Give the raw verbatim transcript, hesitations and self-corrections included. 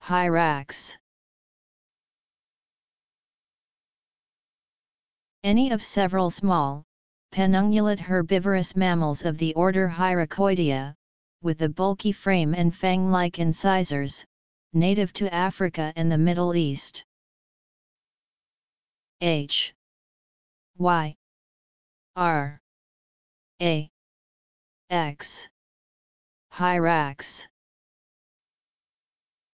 Hyrax. Any of several small, paenungulate herbivorous mammals of the order Hyracoidea, with a bulky frame and fang-like incisors, native to Africa and the Middle East. H Y R A X Hyrax.